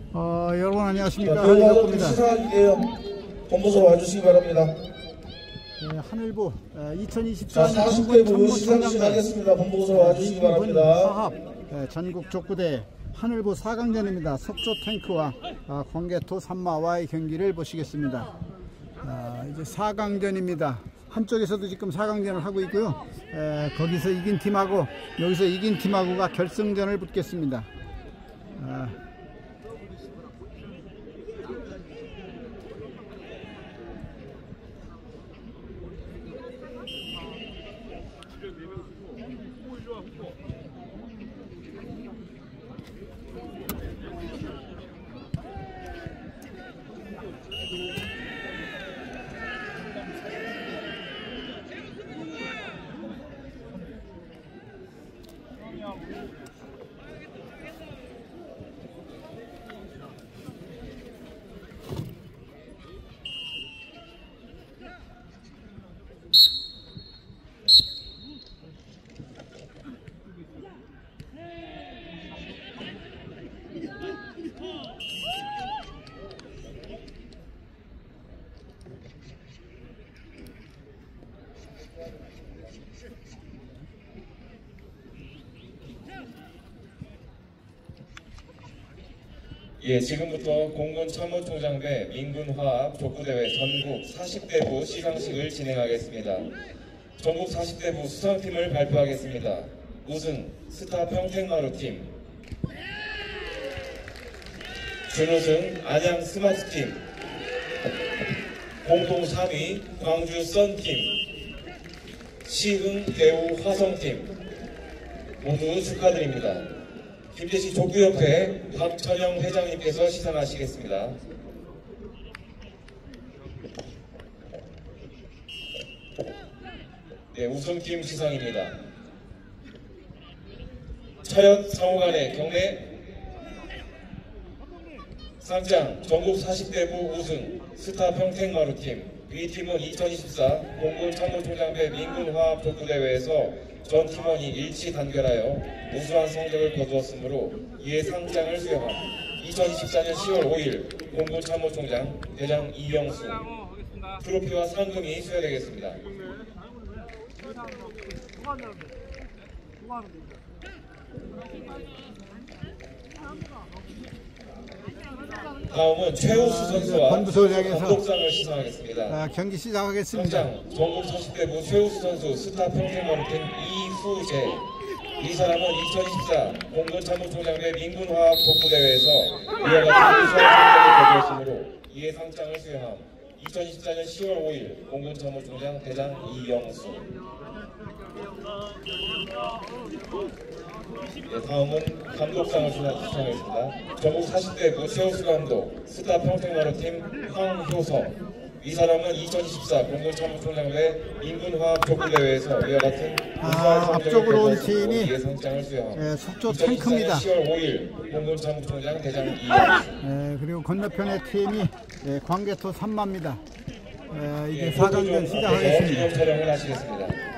여러분 안녕하십니까. 교육과학도 시사하기에 본부서 와주시기 바랍니다. 네, 하늘부 2024년 40대부 시상식 하겠습니다. 본부서 와주시기 바랍니다. 사합 전국 족구대 하늘부 4강전입니다. 석조 탱크와 광개토 산마와의 경기를 보시겠습니다. 이제 4강전입니다. 한쪽에서도 지금 4강전을 하고 있고요. 거기서 이긴 팀하고 여기서 이긴 팀하고가 결승전을 붙겠습니다. 예, 지금부터 공군참모총장배 민군화합 족구대회 전국 40대부 시상식을 진행하겠습니다. 전국 40대부 수상팀을 발표하겠습니다. 우승 스타 평택마루팀, 준우승 안양 스마트팀, 공동 3위 광주 썬팀, 시흥 대우 화성팀 모두 축하드립니다. 김제시 족구협회 박천영 회장님께서 시상하시겠습니다. 네, 우승팀 시상입니다. 차렷 상호간의 경례. 상장 전국 40대부 우승 스타 평택마루팀. B팀은 2024 공군참모총장배 민군화합 족구대회에서 전 팀원이 일치 단결하여 우수한 성적을 거두었으므로 이에 상장을 수여함. 2024년 10월 5일 공군참모총장 대장 이영수. 트로피와 상금이 수여되겠습니다. 다음은 최우수 선수와 감독상을 시상하겠습니다. 경기 시작하겠습니다. 상장 전국 40대부 최우수 선수 스타 평택마루팀 이후재. 이 사람은 2024 공군참모총장배 민군화합 족구대회에서 이와 같은 우수한 성적을 거두었으므로 이에 상장을 수여함. 2024년 10월 5일 공군참모총장 대장 이영수. 네, 다음은 감독상을 시상하겠습니다. 전국 40대부 최우수 감독 스타 평택마루팀 황효성. 이 사람은 2024 공군참모총장배 민군화합 족구대회에서 이와 같은 앞쪽으로 온 팀이 상장을 수여함. 석조 탱크입니다. 10월 5일 공군참모총장 대장 이영수. 그리고 건너편의 팀이 광개토 산마입니다. 이제 4강전 시작하겠습니다. 기념 촬영을 하시겠습니다.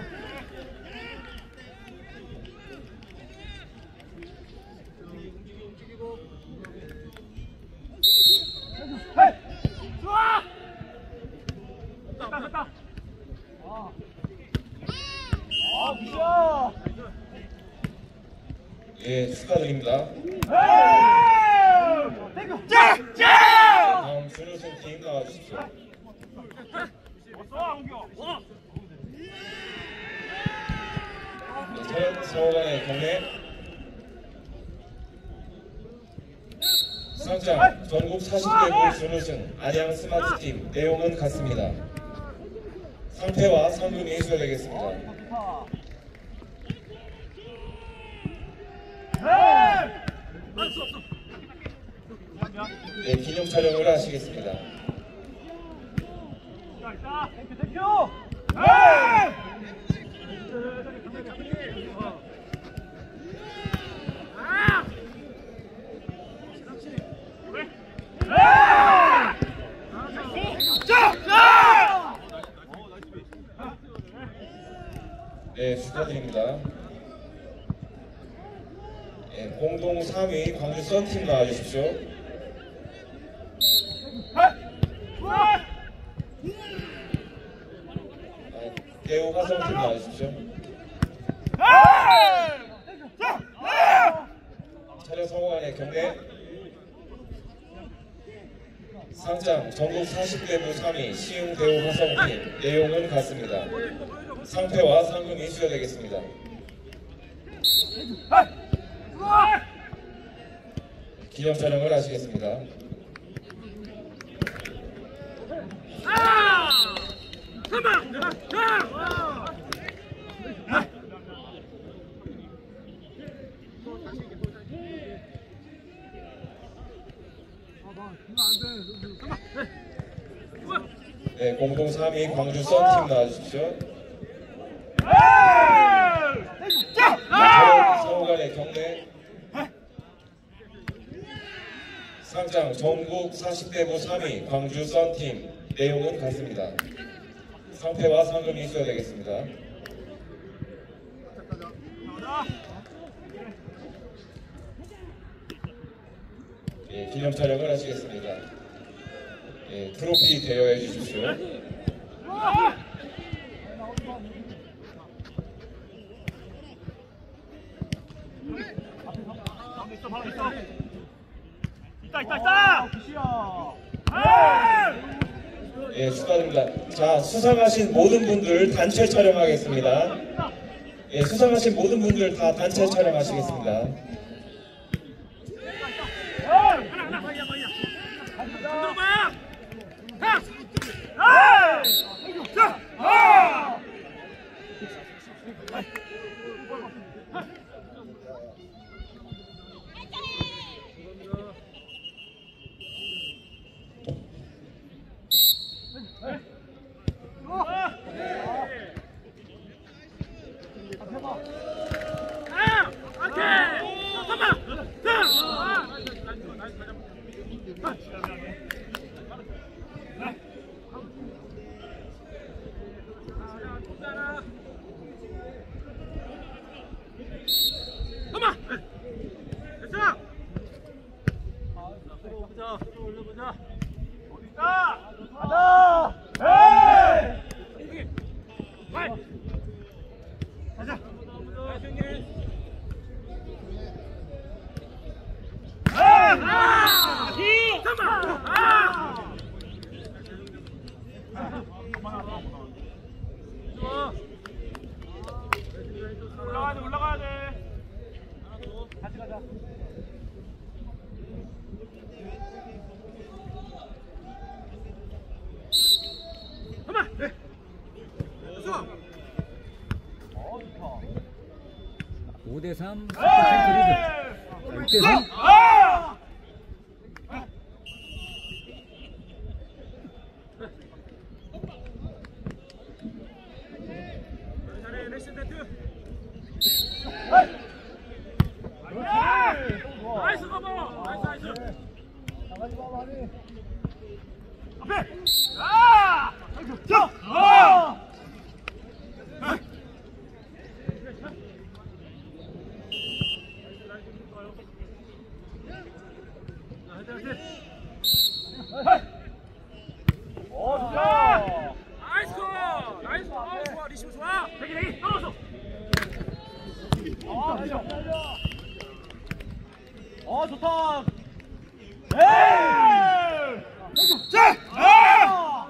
예, 축하드립니다. 다음 준우승 팀 나와주십시오. 차렷 상호간의 경례. 상장 전국 40대부 준우승 안양 스마트팀. 내용은 같습니다. 상패와 상금이 수여되겠습니다. 네, 기념 촬영을 하시겠습니다. 네, 축하드립니다. 네, 공동 3위 광주 썬팀 나와주십시오. 대우 화성팀 나와주십시오. 촬영 성공안의 경례. 상장 전국 40대부 3위 시흥 대우 화성팀. 내용은 같습니다. 상패와 상금이 수여되겠습니다. 기념 촬영을 하시겠습니다. 네, 공동 3위 광주 썬팀 나와주십시오. 서울간의 경례. 상장 전국 40대부 3위 광주 썬팀. 내용은 같습니다. 상패와 상금이 수여되겠습니다. 예, 기념 촬영을 하시겠습니다. 예, 트로피 대여해 주십시오. 예, 축하드립니다. 자, 수상하신 모든 분들 단체 촬영하겠습니다. 예, 수상하신 모든 분들 다 단체 촬영하시겠습니다. 올라가야 돼. 같이 가자. 잠깐만. 네. 됐어. 5대3 리드. 6대3. 잘해. 레슨 세트. 나이스 커버. 나이스. 나가지 마, 많이. 앞에. 아! 자! 나이스 컷! 나이스 컷! 좋아, 리시브 좋아! 대기 떨어져! 좋다! 에이! 자!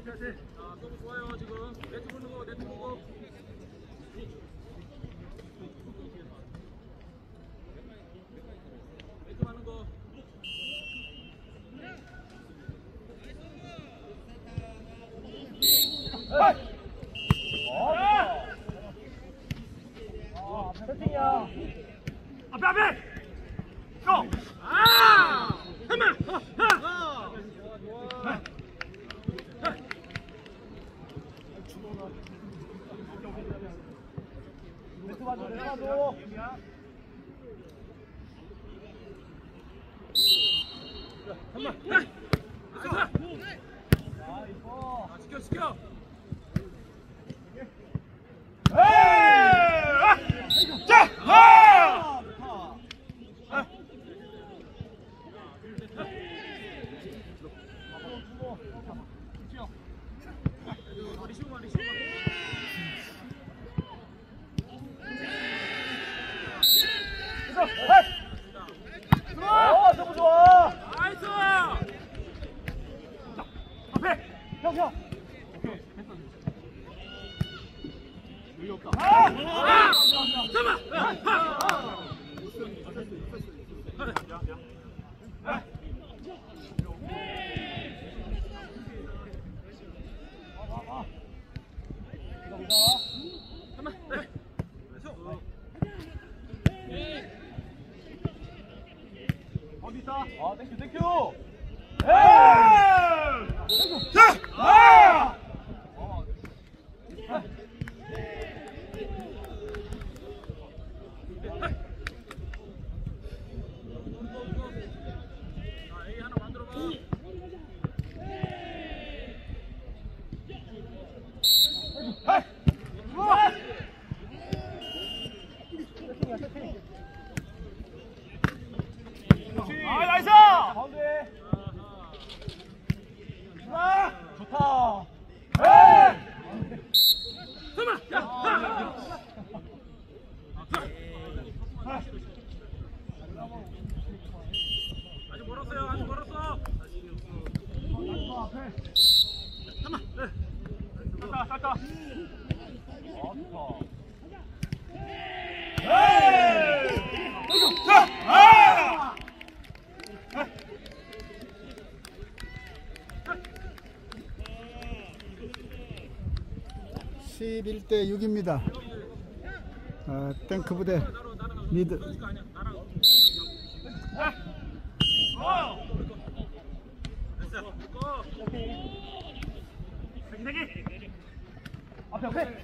너무 좋아요 지금. 네트 보는 거, 네트 보고. 네트 하는 거. 세팅이야. 앞에! 고! 아! 한번! 네트 맞춰, 네트 맞춰. 시켜! 너무 좋아. 나이스! 앞에! 형. 어디 있어? 땡큐. A 하나 만들어봐. 11대 6입니다. 탱크 부대 리드. 앞에.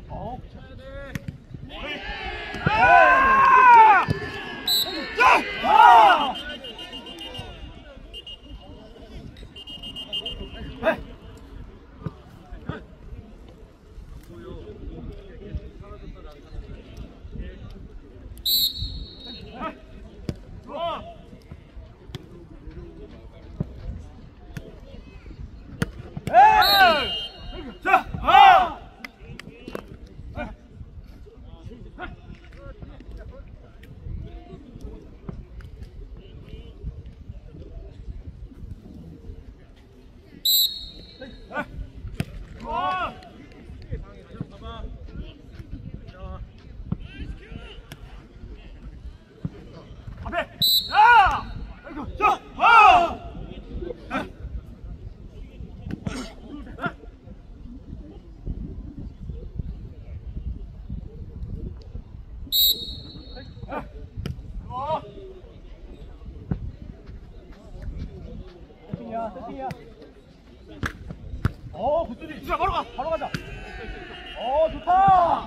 세팅이야. 굿수비. 바로 가자. 좋다.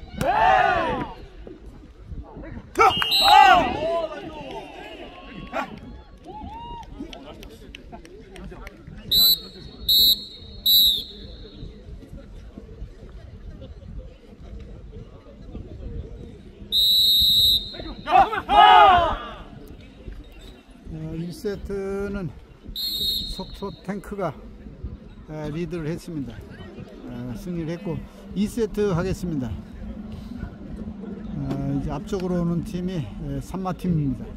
네. 1세트는 속초 탱크가 리드를 했습니다. 승리를 했고 2세트 하겠습니다. 이제 앞쪽으로 오는 팀이 산마팀입니다.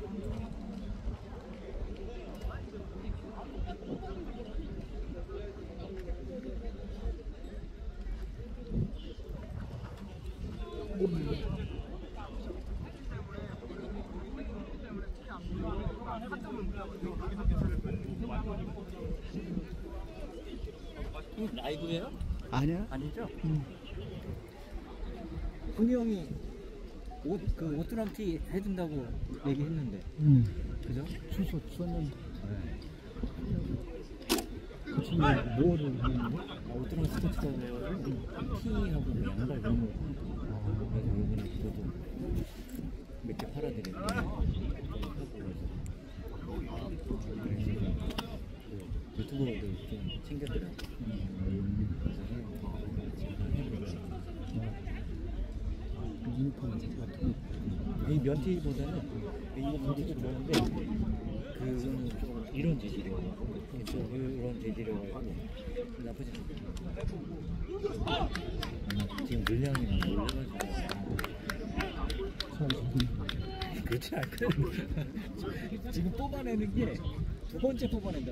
라이브예요? 아니야? 아니죠? 훈이 형이 오뚜람티 해준다고 얘기했는데. 그죠? 주소 썼는데. 그 친구가 뭐를 했는데? 오뚜람 스포츠라고 티하고 양말 이런 거. 그래서 이번에 그것도 몇 개 팔아드리고. 유튜버도 좀 챙겼더라고. 이 면티보다는 이거 면티도 좋아하는데 그거는 좀 이런 재질이에요. 이런 재질이어가지고 나쁘지 않아요. 지금 물량이 올라가지고 그렇지 않거든. 지금 뽑아내는 게 두 번째 뽑아낸다.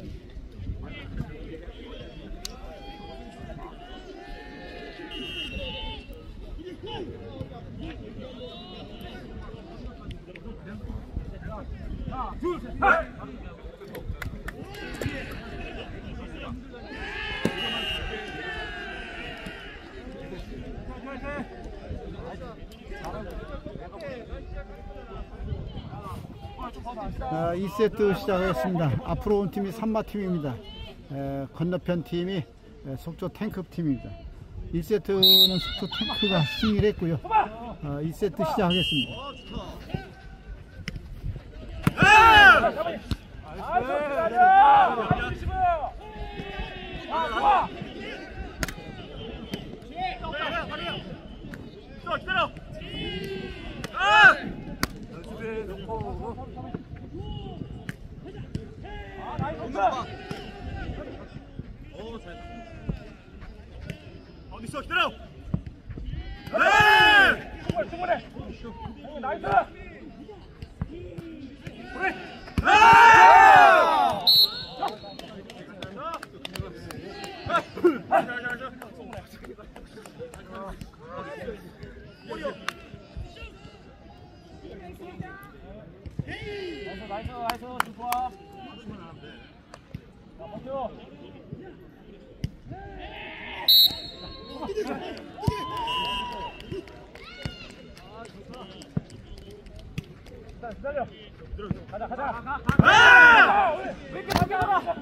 아, 2세트 시작하겠습니다. 앞으로 온 팀이 산마팀입니다. 건너편 팀이 속초 탱크 팀입니다. 1세트는 속초 탱크가 승리를 했고요. 2세트 시작하겠습니다. 기다려. 어디 있어? 기다려. 충분해. 나이스. 그래. 나이스 좋아. 자, 버텨. 기다려. 가자. 왜 이렇게 밖에 나가?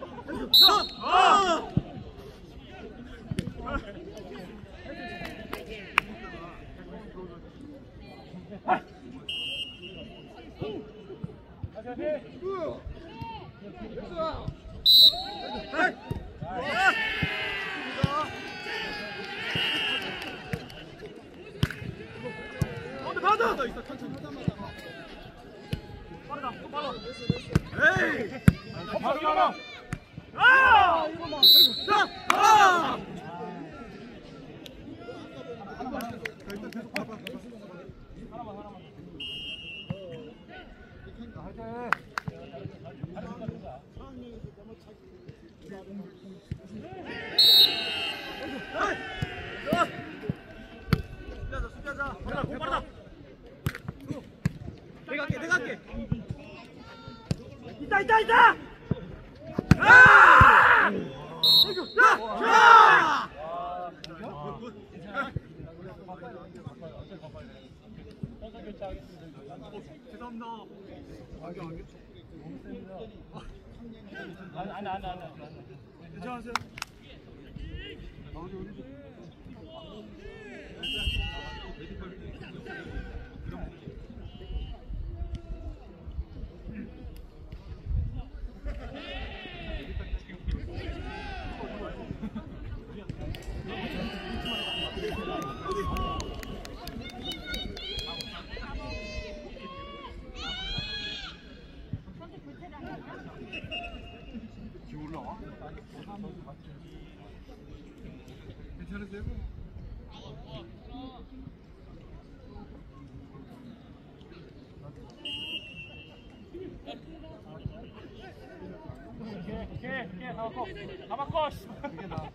내가 할게. 있다. 죄송합니다. 안. 괜찮으세요? 괜찮으세요? 오케이. 다 바꿔. 그게 나.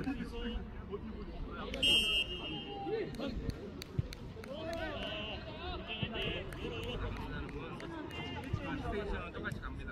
똑같이 갑니다.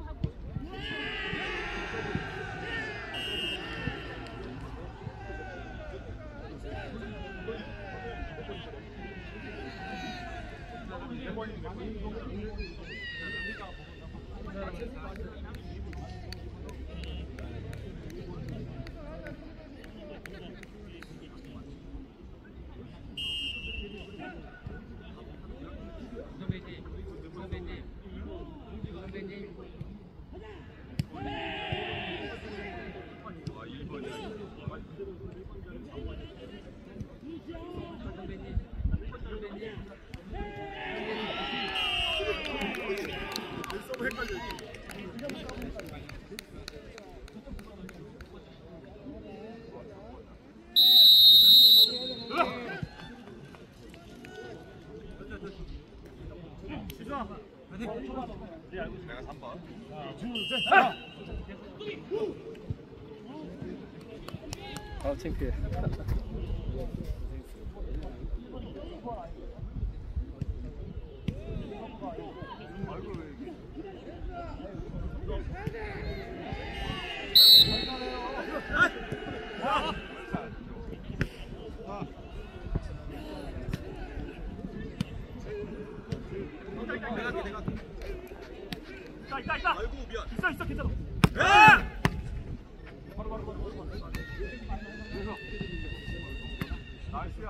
내가 3번. 아, 창피해. 있다. 아이고 미안. 있어 괜찮아. 바로. 나이스야.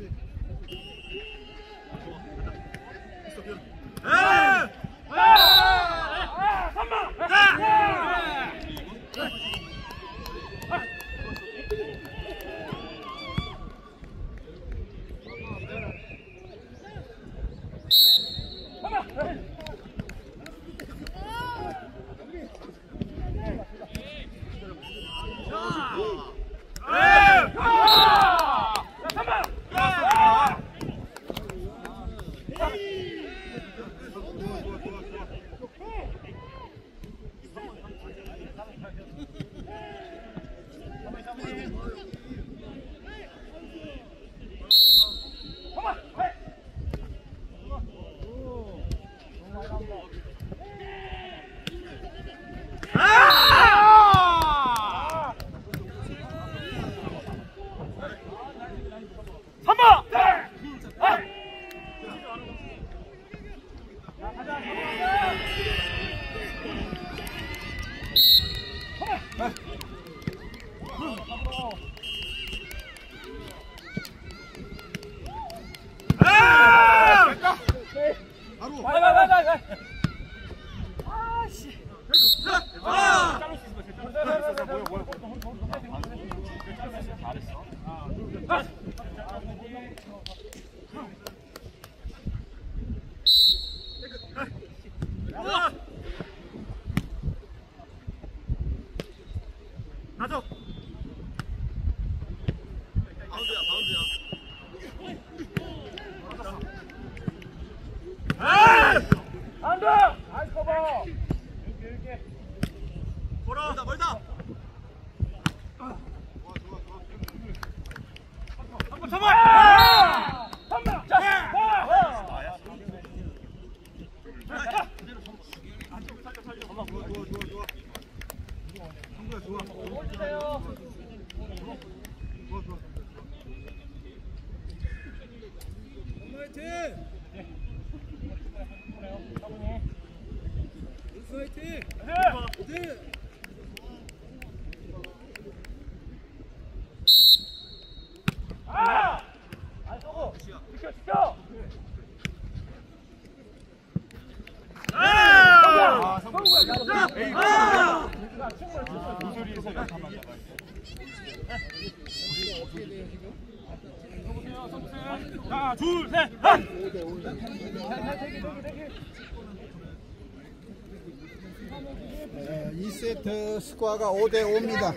가져. 안 돼! 아이 커버! 이렇게. 멀다! 한번 잡아! 한번! 자! 지켜! 자, 둘, 셋, 한! 2세트 스코어가 5대5입니다.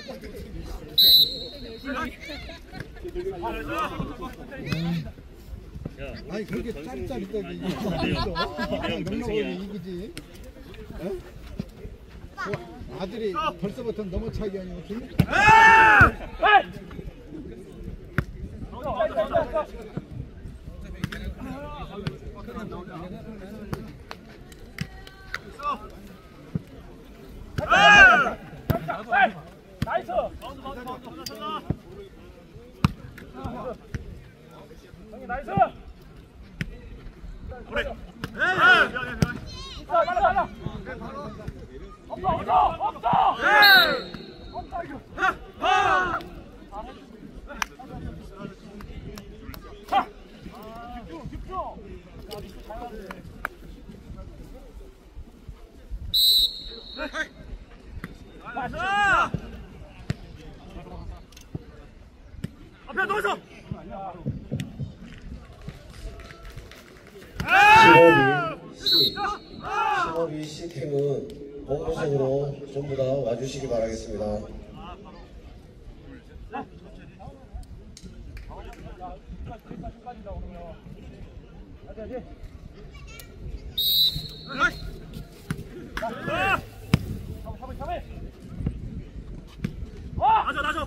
아니 그렇게 짜릿짜릿하게 넉넉하게 이기지. 아들이 벌써부터 넘어차기 아니고 나이스. 형님 나이스. 그래. 빨라. 없어. 앞에 넣어서. 15비 C팀은 본부석으로 전부 다 와주시기 바라겠습니다. 나줘.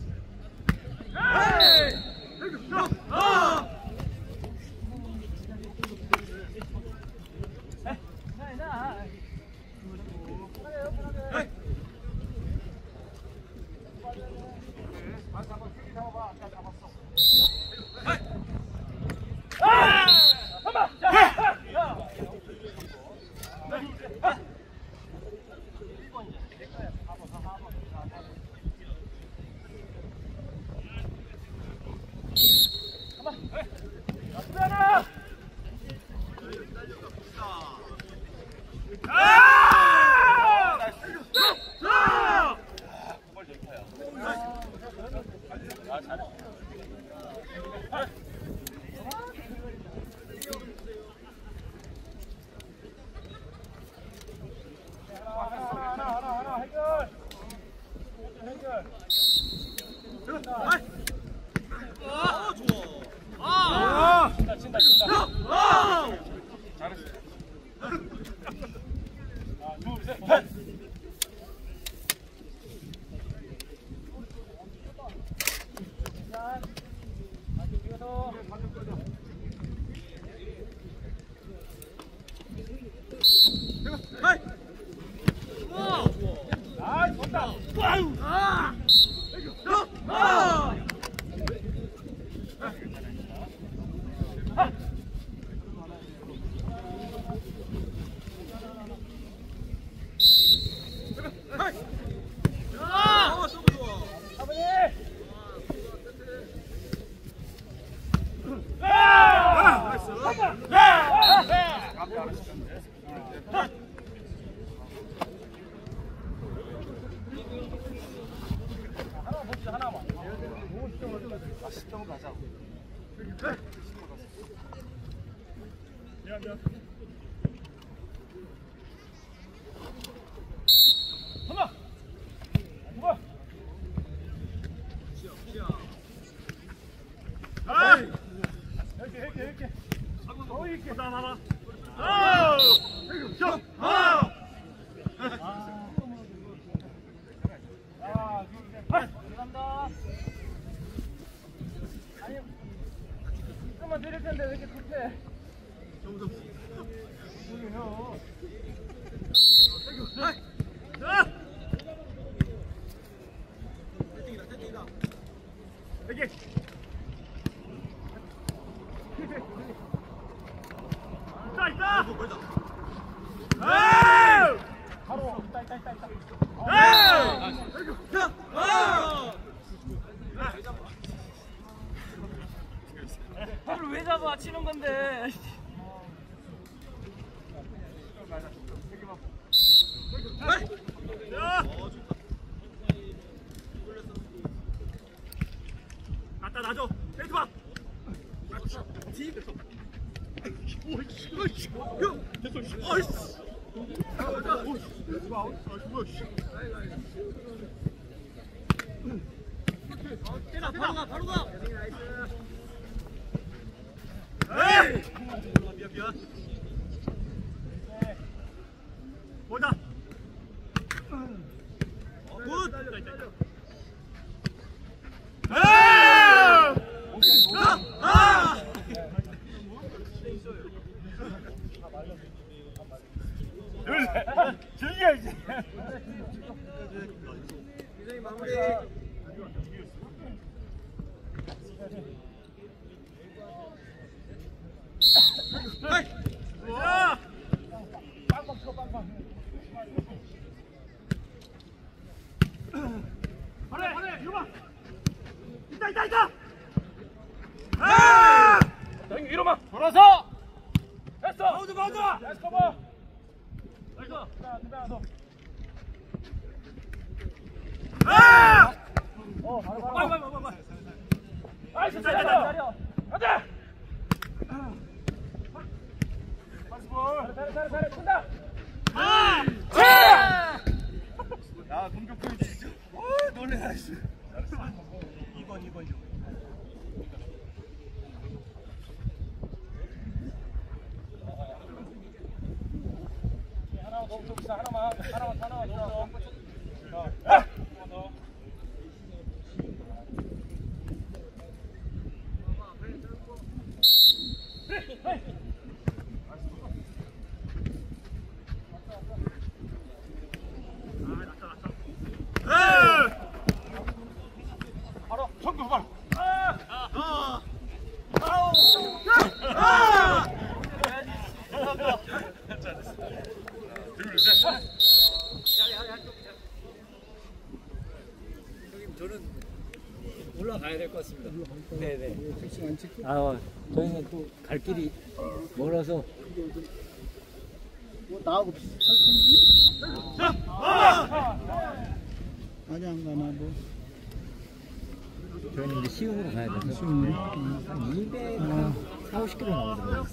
왜 잡아? 치는 건데. 갖다 놔줘. 페이트 봐. 바로 가. 에이! 미안. 보자. 즐겨야지. 있다. 형님 위로만 돌아서. 됐어. 바운드. 나이스 커버. 나이스. 너. 빨리. 나이스 기다려. 가자. 잘해. 친다. 야, 공격 보여주시죠 놀래. 나이스. 2번. 하나만 더 붙여봅시다. 하나만 더. 바로 청구 바로. 저는 올라가야 될 것 같습니다. 네네. 택시 안 찍고? 저희는 또 갈 길이 멀어서. 나하고 설정기? 아니 안 가나 뭐. 저희는 이제 시흥으로 가야 돼서 시흥으로? 한 200, 40-50km 나오더라고요.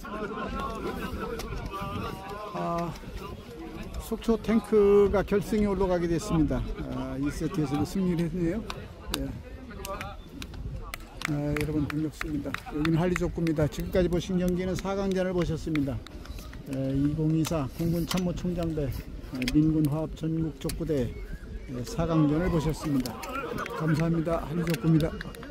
속초 탱크가 결승에 올라가게 됐습니다. 2세트에서도 승리를 했네요. 예. 여러분 반갑습니다. 여기는 한리족구입니다. 지금까지 보신 경기는 4강전을 보셨습니다. 2024 공군참모총장대 민군화합 전국족구대 4강전을 보셨습니다. 감사합니다. 한리족구입니다.